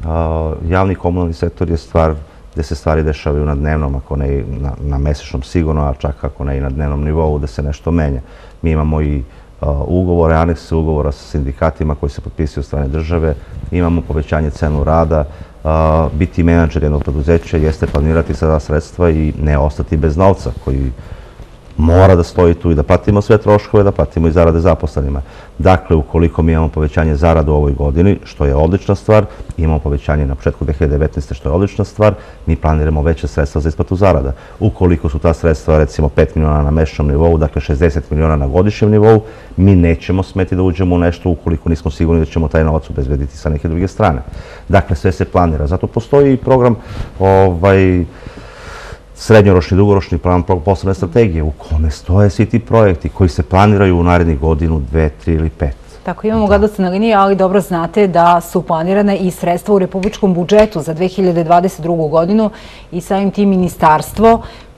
Javni komunalni sektor je stvar gde se stvari dešavaju na dnevnom, ako ne na mesečnom sigurno, a čak ako ne i na dnevnom nivou, da se nešto menja. Mi imamo i ugovore, anekse ugovora sa sindikatima koji se potpisuju od strane države, imamo povećanje cenu rada, biti menadžer jednog preduzeća jeste planirati sada sredstva i ne ostati bez novca koji mora da stoji tu i da platimo sve troškove, da platimo i zarade zaposlenima. Dakle, ukoliko mi imamo povećanje zarada u ovoj godini, što je odlična stvar, imamo povećanje na početku dve hiljade devetnaeste. što je odlična stvar, mi planiramo veće sredstva za isplatu zarada. Ukoliko su ta sredstva, recimo, pet miliona na mesečnom nivou, dakle šezdeset miliona na godišnjem nivou, mi nećemo smeti da uđemo u nešto ukoliko nismo sigurni da ćemo taj novac obezbediti sa neke druge strane. Dakle, sve se planira. Zato postoji i program ovaj srednjoročni, dugoročni plan poslovne strategije u kome stoje svi ti projekti koji se planiraju u narednih godinu, dve, tri ili pet. Tako, imamo Gadosa na liniji, ali dobro znate da su planirane i sredstva u republičkom budžetu za dve hiljade dvadeset drugu godinu i samim tim ministarstvo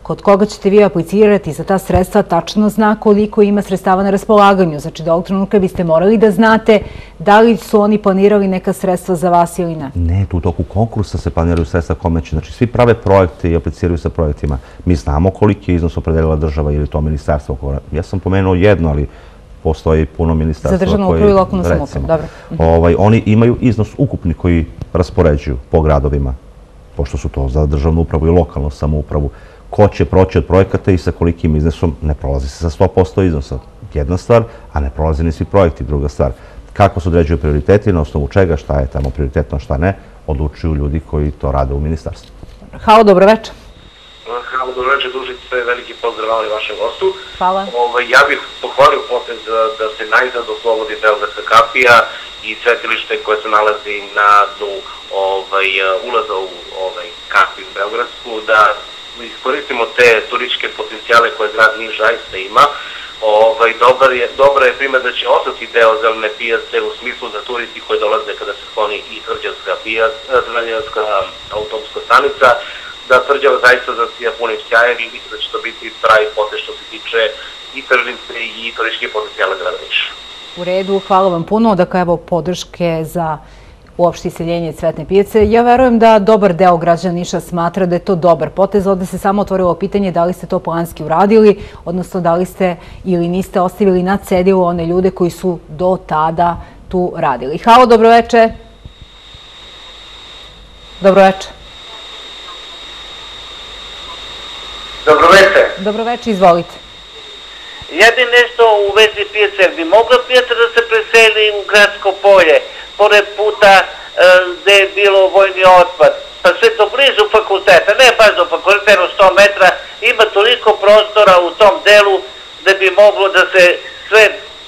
kod koga ćete vi aplicirati za ta sredstva tačno zna koliko ima sredstava na raspolaganju. Znači da ovog trenutka biste morali da znate da li su oni planirali neka sredstva za vas ili ne. Ne, tu u toku konkursa se planiraju sredstva kome će. Znači svi prave projekte i apliciraju sa projektima. Mi znamo koliki je iznos opredelila država ili to ministarstvo. Ja sam pomenuo jedno, ali postoji puno ministarstva. Za državnu upravu i lokalnu samoupravu, dobro. Oni imaju iznos ukupni koji raspoređuju po gradovima, pošto su to za državnu upravu i lokalnu samoupravu. Ko će proći od projekata i sa kolikim iznosom, ne prolazi se sa sto posto iznosa. Jedna stvar, a ne prolazi ni svi projekti. Druga stvar, kako se određuju prioriteti, na osnovu čega, šta je tamo prioritetno, šta ne, odlučuju ljudi koji to rade u ministarstvu. Halo, dobroveče. Hvala, dobroveče, Dušice, veliki pozdrav i vašem gostu. Hvala. Ja bih pohvalio potez da se najzad oslobodi Beogradska kapija i svetilište koje se nalazi na dnu ulaza u kapiju Beogradsku, da iskoristimo te turističke potencijale koje grad Niš zaista ima. Dobra je primjer da će ostati deo zelene pijace u smislu da turisti koji dolaze kada se skloni i Tvrđavska autobuska stanica, da Tvrđava zaista zasija punim sjajem i mislim da će to biti pravi potez što se tiče i tržnice i turističke potencijale grada Niša. U redu, hvala vam puno. Dakle, evo podrške za uopšte iseljenje Cvetne pijace. Ja verujem da dobar deo građana Niša smatra da je to dobar potez. Ovde se samo otvorilo pitanje da li ste to planski uradili, odnosno da li ste ili niste ostavili na cedilu one ljude koji su do tada tu radili. Halo, dobroveče. Dobroveče. Dobroveče. Dobroveče, izvolite. Jedin nešto u vezi pijace, bi mogla pijaca da se preseli u gradsko polje, pored puta gde je bilo vojni otpad, pa sve to blizu fakulteta, ne baš do fakulteta, sto metra, ima toliko prostora u tom delu da bi moglo da se sve...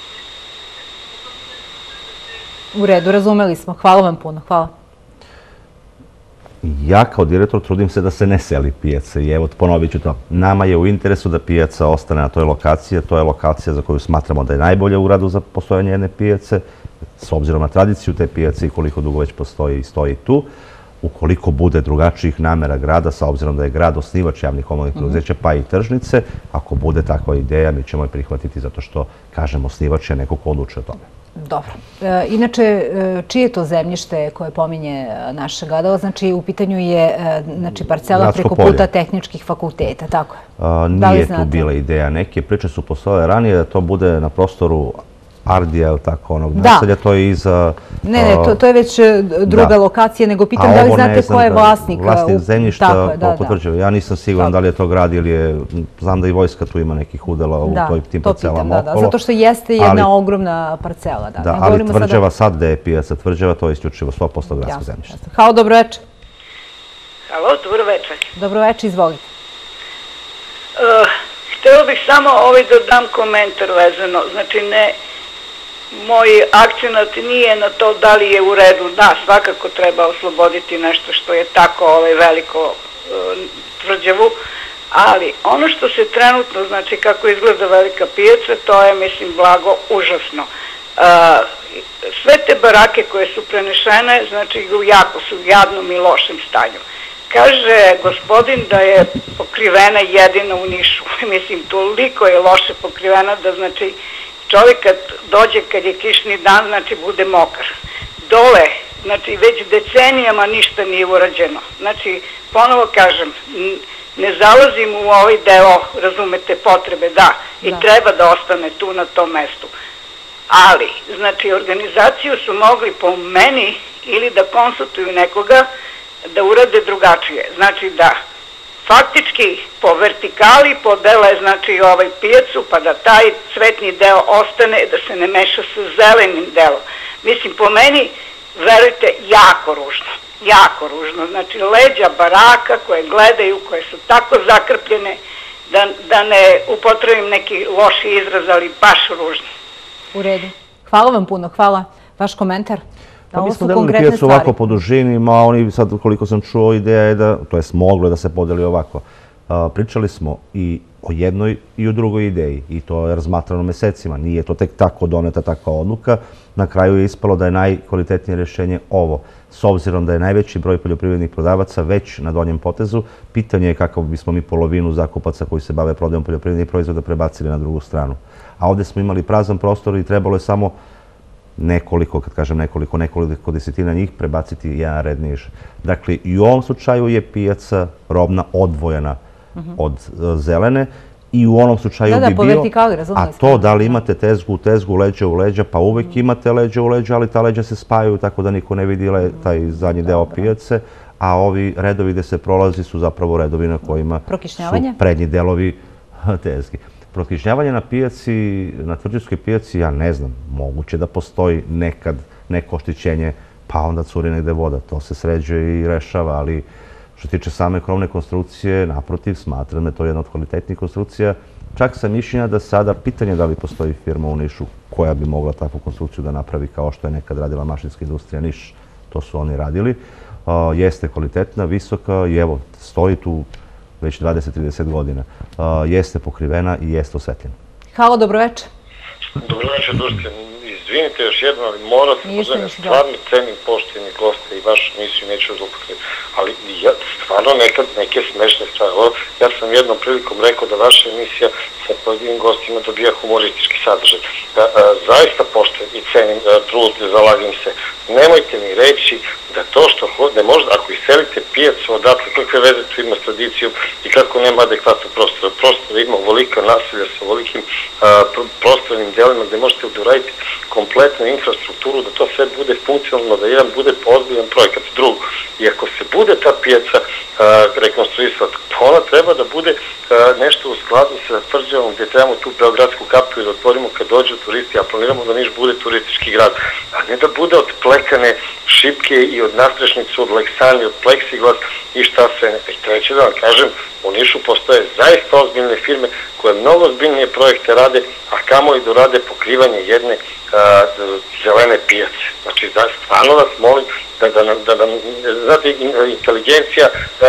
U redu, razumeli smo. Hvala vam puno. Hvala. Ja kao direktor trudim se da se ne seli pijaca i evo ponovit ću to. Nama je u interesu da pijaca ostane na toj lokaciji, to je lokacija za koju smatramo da je najbolja u gradu za postojanje jedne pijace, s obzirom na tradiciju te pijace i koliko dugo već postoji i stoji tu. Ukoliko bude drugačijih namera grada, sa obzirom da je grad osnivač javnih komunalnih preduzeća pa i tržnice, ako bude takva ideja, mi ćemo je prihvatiti zato što, kažem, osnivač je neko ko odluče o tome. Dobro. Inače, čije to zemljište koje pominje naša gledala? Znači, u pitanju je parcela preko puta tehničkih fakulteta, tako je? Nije tu bila ideja neke. Priče su postojale ranije da to bude na prostoru Ardija ili tako onog naselja, to je iza... Ne, ne, to je već druga lokacija, nego pitam da li znate ko je vlasnik? Vlasnik zemljišta oko Tvrđave. Ja nisam siguran da li je to grad ili je... Znam da i vojska tu ima nekih udela u tim parcelama okolo. Zato što jeste jedna ogromna parcela. Da, ali Tvrđava sad gde je pijaca Tvrđava, to je isključivo sto posto gradsko zemljište. Halo, dobroveče. Halo, dobroveče. Dobroveče, izvolite. Htela bih samo da dam komentar vezano, znači ne... Moj akcenat nije na to da li je u redu. Da, svakako treba osloboditi nešto što je tako veliko Tvrđavu, ali ono što se trenutno, znači kako izgleda velika pijaca, to je, mislim, blago užasno. Sve te barake koje su prenešene, znači jako su u jadnom i lošem stanju. Kaže gospodin da je pokrivena jedina u Nišu. Mislim, toliko je loše pokrivena da, znači, čovjek kad dođe, kad je kišni dan, znači bude mokar. Dole, znači već decenijama ništa nije urađeno. Znači, ponovo kažem, ne zalazim u ovaj deo, razumete, potrebe, da, i treba da ostane tu na tom mestu. Ali, znači, organizaciju su mogli po meni ili da konsultuju nekoga da urade drugačije. Znači da faktički po vertikali podele, znači, ovaj pijacu, pa da taj cvetni deo ostane, da se ne meša sa zelenim delom. Mislim, po meni, verujte, jako ružno, jako ružno. Znači, leđa baraka koje gledaju, koje su tako zakrpljene, da ne upotrebim neki loši izraz, ali baš ružno. U redu. Hvala vam puno, hvala. Vaš komentar? Pa mi smo delili pijacu ovako po dužini, a oni sad, koliko sam čuo, ideja je da, to jest moglo da se podeli ovako. Pričali smo i o jednoj i o drugoj ideji i to je razmatrano mesecima. Nije to tek tako doneta takva odluka. Na kraju je ispalo da je najkvalitetnije rješenje ovo. S obzirom da je najveći broj poljoprivrednih prodavaca već na donjem potezu, pitanje je kako bismo mi polovinu zakupaca koji se bave prodajom poljoprivrednih proizvoda prebacili na drugu stranu. A ovdje smo imali prazan prostor i trebalo je samo nekoliko, kad kažem nekoliko, nekoliko desetina njih prebaciti jedan red niže. Dakle, i u ovom slučaju je pijaca robna odvojena od zelene i u onom slučaju bi bio, a to da li imate tezgu u tezgu, leđa u leđa, pa uvijek imate leđa u leđa, ali ta leđa se spajaju tako da niko ne vidi taj zadnji deo pijace, a ovi redovi gde se prolazi su zapravo redovi na kojima su prednji delovi tezgi. Prokišnjavanje na pijaci, na tvrđavskoj pijaci, ja ne znam, moguće da postoji nekad neko oštećenje, pa onda curi negde voda, to se sređuje i rešava, ali što tiče same krovne konstrukcije, naprotiv, smatram da je to jedna od kvalitetnih konstrukcija. Čak sam mišljenja da sada pitanje da li postoji firma u Nišu koja bi mogla takvu konstrukciju da napravi kao što je nekad radila mašinska industrija Niš, to su oni radili. Jeste kvalitetna, visoka i evo, stoji tu već dvadeset do trideset godina. Jeste pokrivena i jeste osvetljena. Halo, dobroveče. Dobroveče, Duške. Izvinite još jedno, ali moram se pozvati, stvarno cenim pošteni goste i vašu emisiju neću zlopotrebiti, ali ja stvarno nekad neke smešne stvari. Ja sam jednom prilikom rekao da vaša emisija sa pojedinim gostima dobija humoristički sadržaj. Zaista poštujem i cenim trud, zalagim se. Nemojte mi reći da to što ne možda, ako iselite pijacu odatle, kakve veze tu ima s tradicijom i kako nema adekvatnog prostora. Prostora ima ovolika naselja sa ovolikim prostornim delima gde možete uraditi kompletnu infrastrukturu, da to sve bude funkcionalno, da jedan bude ozbiljan projekat. Drugo, i ako se bude ta pijaca rekonstruisala, ona treba da bude nešto u skladu sa Tvrđavom, gdje trebamo tu Beogradsku kapiju da otvorimo kad dođu turisti, a planiramo da Niš bude turistički grad, a ne da bude od plekane šipke i od nastrešnicu, od leksani, od pleksiglas i šta sve ne. I treće da vam kažem, u Nišu postoje zaista ozbiljne firme koje mnogo ozbiljnije projekte rade, a kamoli da rade pokrivanje jedne zelene pijace. Znači, stvarno vas molim da nam, znate, inteligencija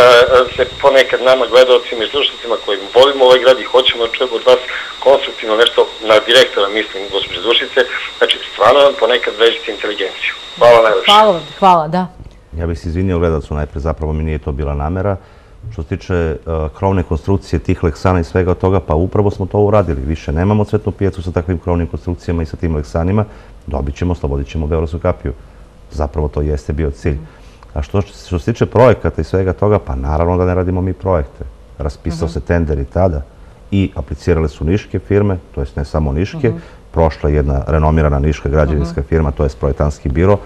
se ponekad nama gledalcima i slušateljima koji volimo ovaj grad i hoćemo da čujemo od vas konstruktivno nešto na direktora, mislim, gospođe Dušice, znači, stvarno vam ponekad vežite inteligenciju. Hvala najlepše. Hvala, hvala, da. Ja bih se izvinio gledalcu najpre, zapravo mi nije to bila namera. Što se tiče krovne konstrukcije tih leksana i svega od toga, pa upravo smo to uradili. Više nemamo cvetnu pijacu sa takvim krovnim konstrukcijama i sa tim leksanima. Dobit ćemo, slobodit ćemo Beogradsku kapiju. Zapravo to jeste bio cilj. A što se tiče projekata i svega toga, pa naravno da ne radimo mi projekte. Raspisao se tender i tada i aplicirale su niške firme, to jest ne samo niške. Prošla je jedna renomirana niška građevinska firma, to jest projektantski biro,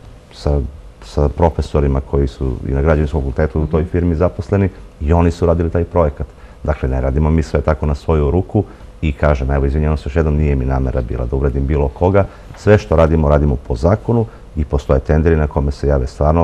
sa sa profesorima koji su i na građevinskom fakultetu u toj firmi zaposleni i oni su radili taj projekat. Dakle, ne radimo mi sve tako na svoju ruku i kažem, evo, izvinjavam se još jednom, nije mi namera bila da uvredim bilo koga. Sve što radimo, radimo po zakonu i postoje tenderi na kome se jave stvarno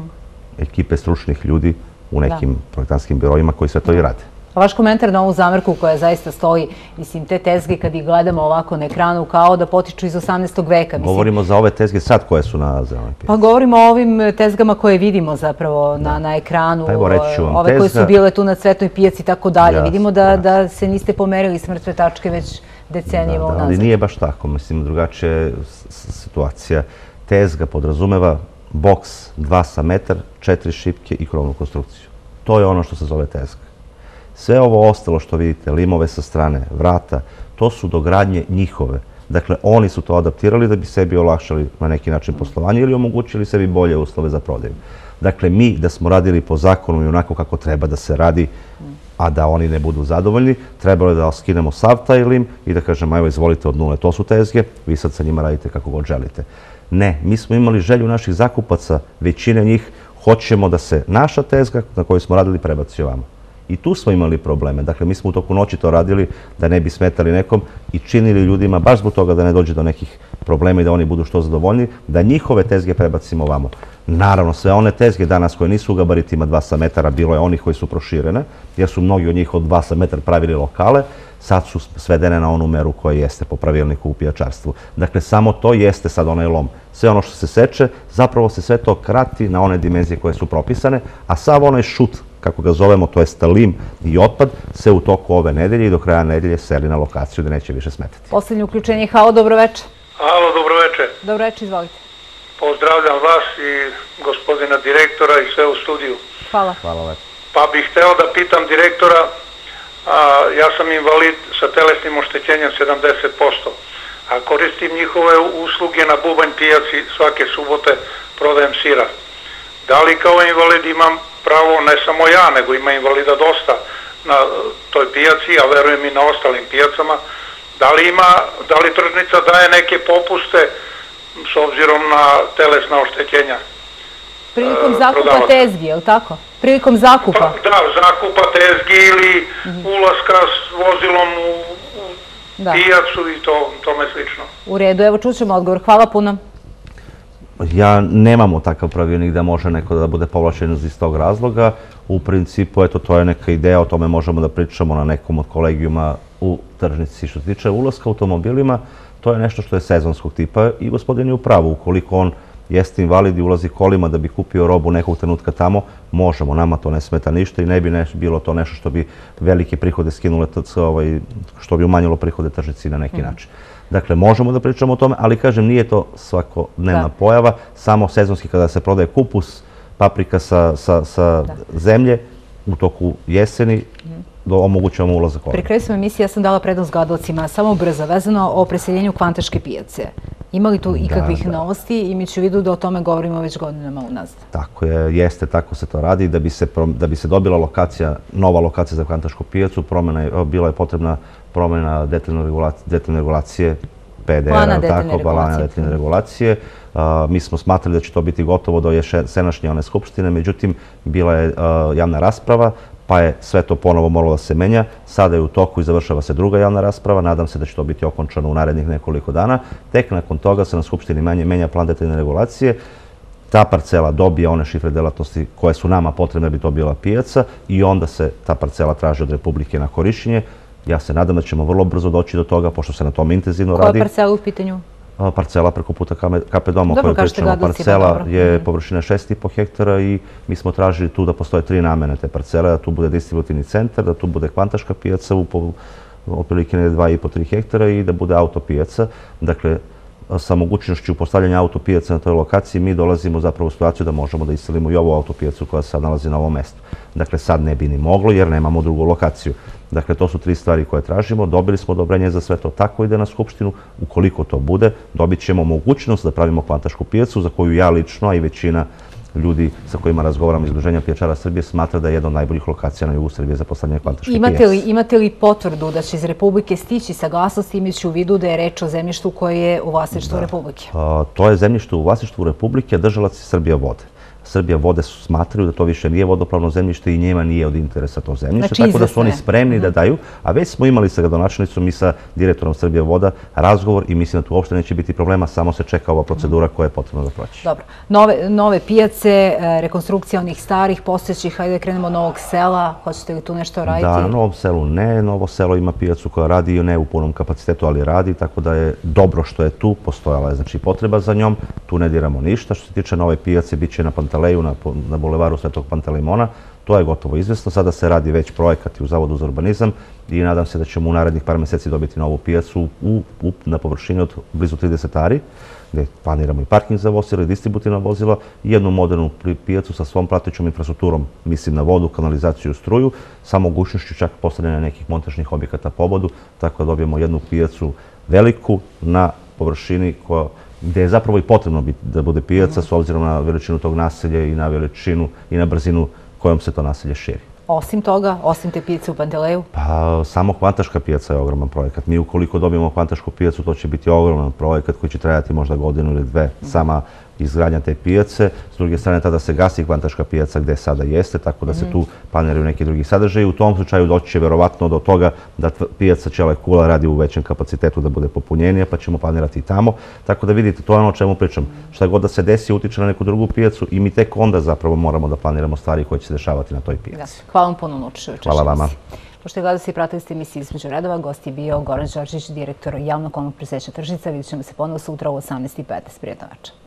ekipe stručnih ljudi u nekim projektantskim biroima koji sve to i rade. A vaš komentar na ovu zamerku koja zaista stoji, mislim, te tezge kad ih gledamo ovako na ekranu kao da potiču iz osamnaestog veka. Govorimo za ove tezge sad koje su na zelenoj pijaci. Pa govorimo o ovim tezgama koje vidimo zapravo na ekranu, ove koje su bile tu na Cvetnoj pijaci i tako dalje. Vidimo da se niste pomerili s mrtve tačke već decenijima unazad. Ali nije baš tako, mislim, drugačija je situacija. Tezga podrazumeva boks dva sa metar, četiri šipke i krovnu konstrukciju. To je ono što se zove tezga. Sve ovo ostalo što vidite, limove sa strane, vrata, to su dogradnje njihove. Dakle, oni su to adaptirali da bi sebi olakšali na neki način poslovanje ili omogućili sebi bolje uslove za prodaju. Dakle, mi da smo radili po zakonu i onako kako treba da se radi, a da oni ne budu zadovoljni, trebalo je da skinemo sav taj lim i da kažemo, evo, izvolite od nule, to su tezge, vi sad sa njima radite kako god želite. Ne, mi smo imali želju naših zakupaca, većine njih, hoćemo da se naša tezga na kojoj smo radili prebaci ovamo. I tu smo imali probleme. Dakle, mi smo u toku noći to radili da ne bi smetali nekom i činili ljudima, baš zbog toga da ne dođe do nekih problema i da oni budu što zadovoljni, da njihove tezge prebacimo ovamo. Naravno, sve one tezge danas koje nisu u gabaritima dva sa metara, bilo je onih koji su proširene, jer su mnogi od njih od dva sa metar pravili lokale, sad su svedene na onu meru koja jeste po pravilniku u pijačarstvu. Dakle, samo to jeste sad onaj lom. Sve ono što se seče, zapravo se sve to krati na one dimenzije koje su propisane, a sav onaj šut kako ga zovemo, to je lim i otpad, se u toku ove nedelje i do kraja nedelje seli na lokaciju da neće više smetati. Poslednje uključenje. Halo, dobroveče. Halo, dobroveče. Dobroveče, izvolite. Pozdravljam vas i gospodina direktora i sve u studiju. Hvala. Hvala lepo. Pa bih hteo da pitam direktora, a, ja sam invalid sa telesnim oštećenjem sedamdeset posto, a koristim njihove usluge na Bubanj pijaci svake subote, prodajem sira. Da li kao invalid imam pravo, ne samo ja, nego ima invalida dosta na toj pijaci, a verujem i na ostalim pijacama, da li ima, da li tržnica daje neke popuste s obzirom na telesna oštećenja? Prilikom zakupa tezgi, je li tako? Prilikom zakupa? Da, zakupa tezgi ili ulaska s vozilom u pijacu i tome slično. U redu, evo čućemo odgovor. Hvala puno. Ja nemamo takav pravilnik da može neko da bude povlačen iz tog razloga. U principu, eto, to je neka ideja, o tome možemo da pričamo na nekom od kolegijuma u tržnici. Što se tiče ulaska automobilima, to je nešto što je sezonskog tipa i gospodin je u pravu. Ukoliko on jeste invalid i ulazi kolima da bi kupio robu nekog trenutka tamo, možemo, nama to ne smeta ništa i ne bi bilo to nešto što bi velike prihode skinule, što bi umanjilo prihode tržnici na neki način. Dakle, možemo da pričamo o tome, ali kažem, nije to svakodnevna pojava, samo sezonski kada se prodaje kupus, paprika sa zemlje u toku jeseni, omogućavamo ulazak kolima. Pri kraju sam emisije, ja sam dala prednost gledalcima, samo brzo, vezano o preseljenju Kvantaške pijace. Ima li tu ikakvih novosti, imajući u vidu da o tome govorimo već godinama unazad? Tako je, jeste, tako se to radi. Da bi se dobila lokacija, nova lokacija za Kvantašku pijacu, bila je potrebna promjena detaljne regulacije, P D R, plana detaljne regulacije. Mi smo smatrali da će to biti gotovo do jesenašnje one skupštine, međutim, bila je javna rasprava, pa je sve to ponovo moralo da se menja. Sada je u toku i završava se druga javna rasprava. Nadam se da će to biti okončano u narednih nekoliko dana. Tek nakon toga se na Skupštini menja plan detaljne regulacije. Ta parcela dobija one šifre delatnosti koje su nama potrebne da bi to bila pijaca i onda se ta parcela traži od Republike na korišćenje. Ja se nadam da ćemo vrlo brzo doći do toga, pošto se na tom intenzivno radi. Koja je parcela u pitanju? Parcela preko puta K P doma o kojoj pričamo. Parcela je površina šest i po hektara i mi smo tražili tu da postoje tri namene te parcele, da tu bude distributivni centar, da tu bude Kvantaška pijaca u otprilike dva i po do tri hektara i da bude auto pijaca. Dakle, sa mogućnošću postavljanja auto pijaca na toj lokaciji mi dolazimo zapravo u situaciju da možemo da iselimo i ovu auto pijacu koja se sad nalazi na ovom mestu. Dakle, sad ne bi ni moglo jer nemamo drugu lokaciju. Dakle, to su tri stvari koje tražimo. Dobili smo odobrenje za sve to, tako ide na Skupštinu. Ukoliko to bude, dobit ćemo mogućnost da pravimo Kvantašku pijacu, za koju ja lično, a i većina ljudi sa kojima razgovaram iz Udruženja pijačara Srbije smatra da je jedna od najboljih lokacija na jugu Srbije za postavljanje Kvantaške pijace. Imate li potvrdu da će iz Republike stići saglasnost imajući u vidu da je reč o zemljištu koje je u vlasništvu Republike? To je zemljište u vlasništvu Republike, a držalac je Srbija vode. Srbija vode smatraju da to više nije vodopravno zemljište i njima nije od interesa to zemljište, tako da su oni spremni da daju, a već smo imali sa gradonačelnicom i sa direktorom Srbija voda razgovor i mislim da tu uopšte neće biti problema, samo se čeka ova procedura koja je potrebna da proći. Dobro. Nove pijace, rekonstrukcija onih starih, postojećih, hajde da krenemo od Novog sela, hoćete li tu nešto raditi? Da, na Novom selu ne, Novo selo ima pijacu koja radi i ne u punom kapacitetu, ali radi, tako da je dobro što je tu, postojala je znači potreba za njom, tu ne diramo ništa. Što se tiče nove pijace, bit će na Pantaleju, na bulevaru Svetog Pantelimona. To je gotovo izvesno. Sada se radi već projekat u Zavodu za urbanizam i nadam se da ćemo u narednih par meseci dobiti novu pijacu na površini od blizu trideset ari, gde planiramo i parking za vozila i distributivna vozila i jednu modernu pijacu sa svom pratećom infrastrukturom, mislim na vodu, kanalizaciju i struju, sa mogućnošću čak postavljanja nekih montažnih objekata po obodu, tako da dobijemo jednu pijacu veliku na površini koja gde je zapravo i potrebno da bude pijaca s obzirom na veličinu tog naselja i na veličinu i na brzinu kojom se to naselje širi. Osim toga, osim te pijace u Panteleju? Pa, samo Kvantaška pijaca je ogroman projekat. Mi ukoliko dobijemo Kvantašku pijacu, to će biti ogroman projekat koji će trajati možda godinu ili dve. Sama izgradnja te pijace. S druge strane, tada se gasi Kvantaška pijaca gde sada jeste, tako da se tu planiraju neki drugi sadržaji. U tom slučaju doći će verovatno do toga da pijaca Ćele Kula radi u većem kapacitetu da bude popunjenija, pa ćemo planirati i tamo. Tako da vidite, to je ono o čemu pričam. Šta god da se desi, utiče na neku drugu pijacu i mi tek onda zapravo moramo da planiramo stvari koje će se dešavati na toj pijaci. Hvala vam puno, Nučić. Hvala vama. Pošto je gledali i pratili ste emisiju Između redova, gost je bio Goran Đorđević, direktor javnog komunalnog preduzeća Tržnica. Vidjet ćemo se ponovo sutra u osamnaest i petnaest. Prijetno večer.